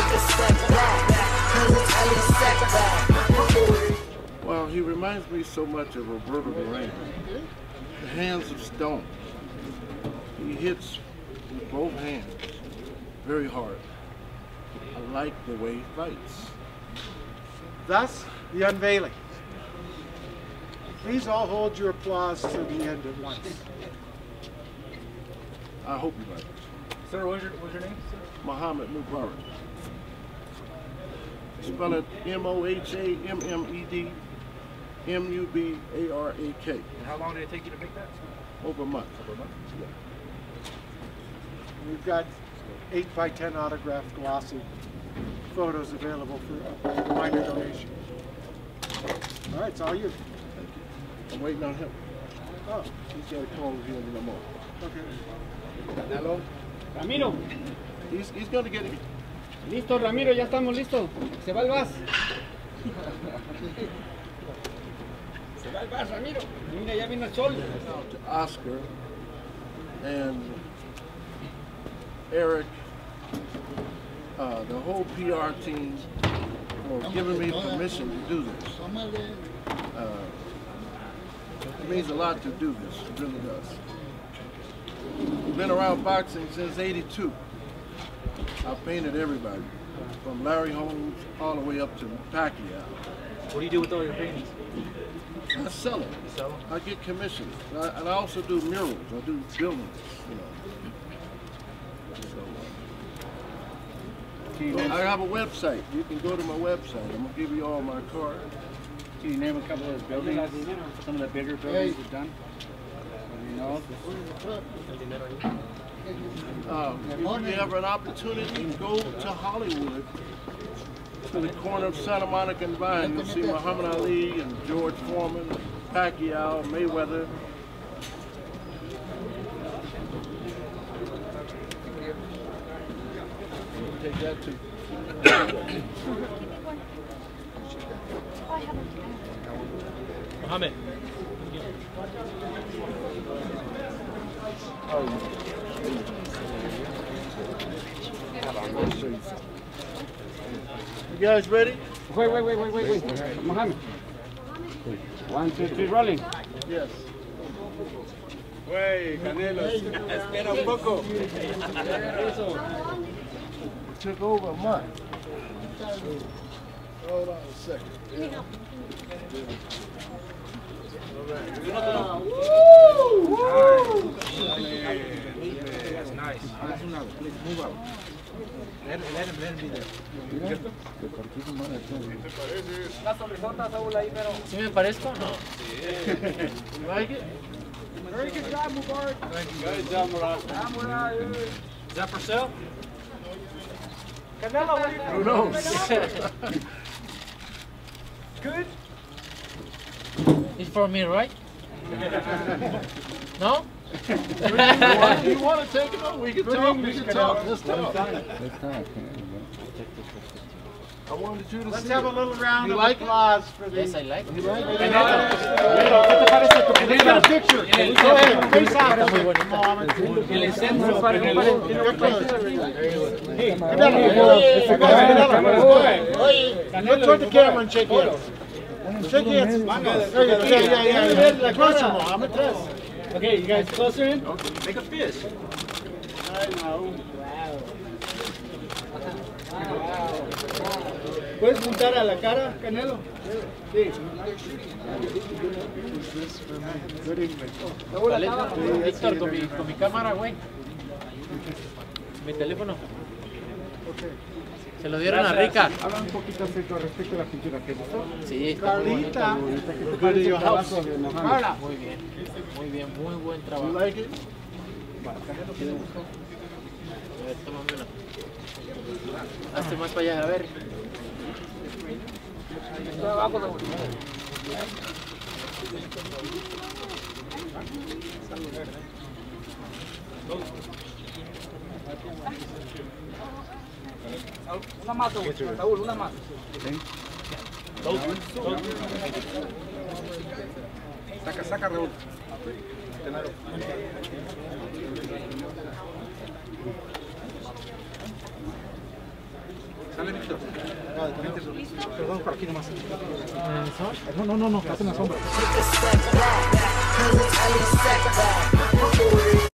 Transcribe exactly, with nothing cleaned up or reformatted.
take a step back, cause it's only a setback. Well, he reminds me so much of Roberto Duran. The hands of stone. He hits with both hands very hard. I like the way he fights. Thus, the unveiling. Please all hold your applause to the end at once. I hope you like it. Sir, what's your, what's your name? Sir? Mohammed Mubarak. Spell it M O H A M M E D M U B A R A K. And how long did it take you to make that? Over a month. Over a month? Yeah. We've got eight by ten autographed glossy photos available for a minor donation. All right, it's all you. Thank you. I'm waiting on him. Oh, He's got to call here in a moment. okay. Hello? Ramiro, He's, he's going to get it. listo Ramiro, ya estamos listos. Se va el gas. Se va el gas, Ramiro. Mira, ya vino el sol. To Oscar and Eric, uh, the whole P R team for giving me permission to do this. Uh, it means a lot to do this, it really does. I've been around boxing since eighty-two. I've painted everybody, from Larry Holmes all the way up to Pacquiao. What do you do with all your paintings? I sell them. You sell them? I get commissions. I, and I also do murals. I do buildings, you know. So, uh, I have a website. You can go to my website. I'm going to give you all my cards. Can you name a couple of those buildings? Some of the bigger buildings you've done? You know? Uh, if you have an opportunity, go to Hollywood, to the corner of Santa Monica and Vine. You'll see Muhammad Ali and George Foreman, Pacquiao, Mayweather. Take that too. Mohammed. You guys ready? Wait, wait, wait, wait, wait, wait. Mohammed. One, two, three, rolling. Yes. Wey, Canelo. Espera un poco. Eso. It took over a month. Hold on a second. Yeah. Uh, woo! That's nice. Move out. Let, let him, let him be there. ¿Sí me parezco? No. You like it? Very good job, Mubarak. Good job, Mubarak. Is that for sale? Canelo, what do you Who knows? Good? It's for me, right? No? you, want, you want to take it on? We can talk. We can talk. Let's talk. I wanted you to Let's see have it. a little round You of like it? applause for the... Yes, I like it. You like it? Let's get a picture. Go ahead, face out. Look toward the camera and shake hands. Shake hands. There you go. Yeah, yeah, yeah, yeah. Closer, Mohammed. Okay, you guys closer in? Okay, make a fist. I know. ¿Puedes juntar a la cara, Canelo? Sí. Víctor, con mi, con mi cámara, güey. Mi teléfono. Se lo dieron a Rica. Habla un poquito acerca respecto a la pintura. ¿Te gustó? Sí, está muy bonita. Carlita. ¿Qué te parece el trabajo de Mohammed? Carla. Muy bien, muy bien, muy buen You trabajo. like it? ¿Qué le gustó? A ver, tómamela. Hazte más para allá, a ver. Está abajo, Raúl. Una más, Raúl, una más. Saca, saca, Raúl. Sale, Víctor. Perdón, por aquí nomás. No, no, no, no, estás en la sombra. Take a step back.